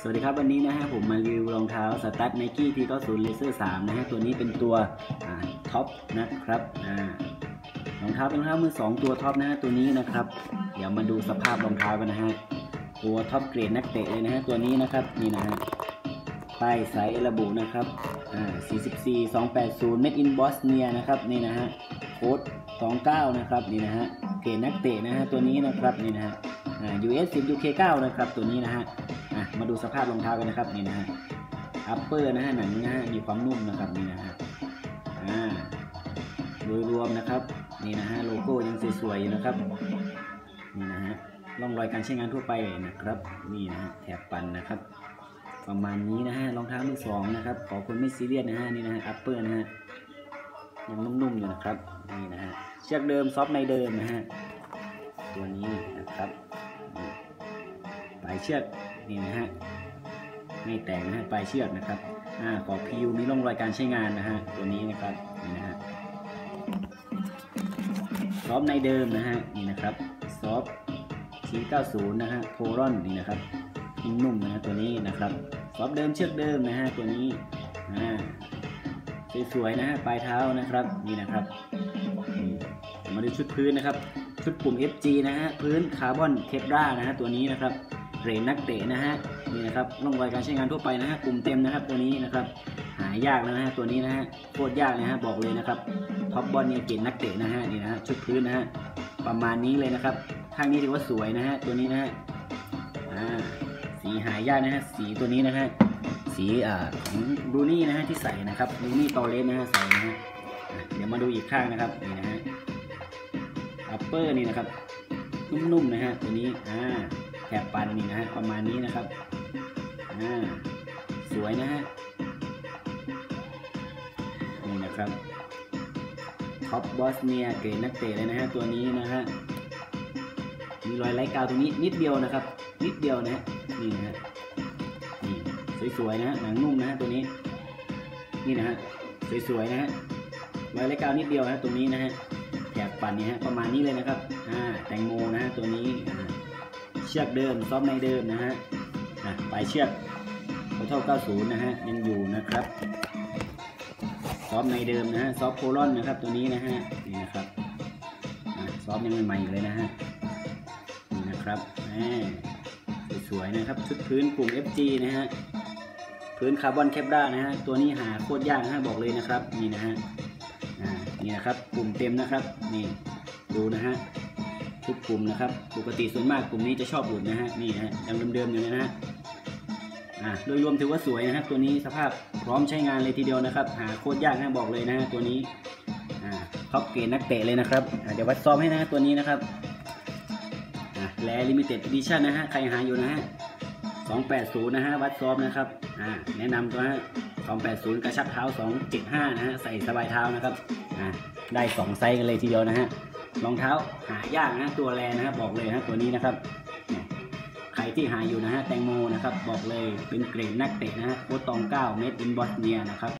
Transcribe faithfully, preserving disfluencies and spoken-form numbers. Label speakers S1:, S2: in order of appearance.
S1: สวัสดีครับวันนี้นะฮะผมมารีวิวรองเท้าสตั๊ดไนกี้ทีเก้าสิบเลเซอร์สามนะฮะตัวนี้เป็นตัวท็อปนะครับรองเท้าเป็นรองเท้ามือสองตัวท็อปนะฮะตัวนี้นะครับเดี๋ยวมาดูสภาพรองเท้ากันนะฮะตัวท็อปเกรดนักเตะเลยนะฮะตัวนี้นะครับนี่นะฮะป้ายไซส์ระบุนะครับอ่าสี่สิบสี่ สองแปดศูนย์ Made in Bosnia นะครับนี่นะฮะโค้ดสองสิบเก้านะครับนี่นะฮะเกรดนักเตะนะฮะตัวนี้นะครับนี่นะฮะอ่า ยู เอส สิบ ยู เค เก้านะครับตัวนี้นะฮะมาดูสภาพรองเท้ากันนะครับนี่นะฮะอัปเปอร์นะฮะหนังนะฮะมีความนุ่มนะครับนี่นะฮะอ่าโดยรวมนะครับนี่นะฮะโลโก้ยังสวยๆอยู่นะครับนี่นะฮะร่องรอยการใช้งานทั่วไปนะครับนี่นะฮะแถบปันนะครับประมาณนี้นะฮะรองเท้ามือสองนะครับขอคนไม่ซีเรียสนะฮะนี่นะฮะอัปเปอร์นะฮะยังนุ่มๆอยู่นะครับนี่นะฮะเชือกเดิมซอฟในเดิมนะฮะตัวนี้นะครับปลายเชือกนี่นะฮะไม่แตกนะฮะปลายเชือกนะครับอ่าขอบพิวมีร่องรอยการใช้งานนะฮะตัวนี้นะครับนี่นะฮะซอฟในเดิมนะฮะนี่นะครับซอฟทีเก้าสิบนะฮะโพรอนนี่นะครับนุ่มนะฮะตัวนี้นะครับซอฟเดิมเชือกเดิมนะฮะตัวนี้อ่าสวยๆนะฮะปลายเท้านะครับนี่นะครับมาดูชุดพื้นนะครับชุดปุ่ม เอฟ จี นะฮะพื้นคาร์บอนเคปรานะฮะตัวนี้นะครับเกรดนักเตะนะฮะนี่นะครับร่องรอยการใช้งานทั่วไปนะฮะกลุ่มเต็มนะครับตัวนี้นะครับหายากนะฮะตัวนี้นะฮะโคตรยากนะฮะบอกเลยนะครับท็อปบอลเนี่ยเกรดนักเตะนะฮะนี่นะฮะชุดพื้นนะฮะประมาณนี้เลยนะครับข้างนี้ถือว่าสวยนะฮะตัวนี้นะฮะอ่าสีหายากนะฮะสีตัวนี้นะฮะสีอ่าของบรูนี่นะฮะที่ใส่นะครับบรูนี่ตอเลสนะฮะใส่นะฮะเดี๋ยวมาดูอีกข้างนะครับนี่นะฮะอัปเปอร์นี่นะครับนุ่มๆนะฮะตัวนี้อ่าแถบปันนี่นะฮะประมาณนี้นะครับอ่าสวยนะฮะนี่นะครับท็อปบอสเนียเกรดนักเตะเลยนะฮะตัวนี้นะฮะมีรอยไร้กาวตรงนี้นิดเดียวนะครับนิดเดียวนะฮะนี่นะฮะนี่สวยๆนะฮะหนังนุ่มนะฮะตัวนี้นี่นะฮะสวยๆนะฮะรอยไร้กาวนิดเดียวนะตรงนี้นะฮะแถบปันนี่ฮะประมาณนี้เลยนะครับอ่าแตงโมนะฮะตัวนี้เชือกเดิมซอฟในเดิมนะฮะปลายเชือกเท่าเก้าสิบนะฮะยังอยู่นะครับซอฟในเดิมนะฮะซอฟโคลอนนะครับตัวนี้นะฮะนี่นะครับซอฟยังใหม่ๆเลยนะฮะนี่นะครับสวยๆนะครับชุดพื้นกลุ่ม เอฟ จี นะฮะพื้นคาร์บอนแคปรานะฮะตัวนี้หาโคตรยากนะฮะบอกเลยนะครับนี่นะฮะนี่นะครับกลุ่มเต็มนะครับนี่ดูนะฮะทุกกลุ่มนะครับปกติส่วนมากกลุ่มนี้จะชอบหลุดนะฮะนี่ฮะยังเดิมๆอยู่นะฮะอ่าโดยรวมถือว่าสวยนะครับตัวนี้สภาพพร้อมใช้งานเลยทีเดียวนะครับหาโคตรยากนะบอกเลยนะฮะตัวนี้อ่าท็อปเกรดนักเตะเลยนะครับอ่าเดี๋ยววัดซ้อมให้นะตัวนี้นะครับอ่าแลลิมิเต็ดอีดิชั่นนะฮะใครหาอยู่นะฮะสองแปดศูนย์นะฮะวัดซ้อมนะครับอ่าแนะนำตัวฮะสองแปดศูนย์กระชับเท้าสองเจ็ดห้านะฮะใส่สบายเท้านะครับอ่าได้สองไซส์กันเลยทีเดียวนะฮะรองเท้าหายากนะตัวแรนะฮะบอกเลยนะตัวนี้นะครับใครที่หาอยู่นะฮะแตงโมนะครับบอกเลยเป็นเกรดนักเตะนะฮะโค้ดตองเก้า Made in Bosnia นะครับ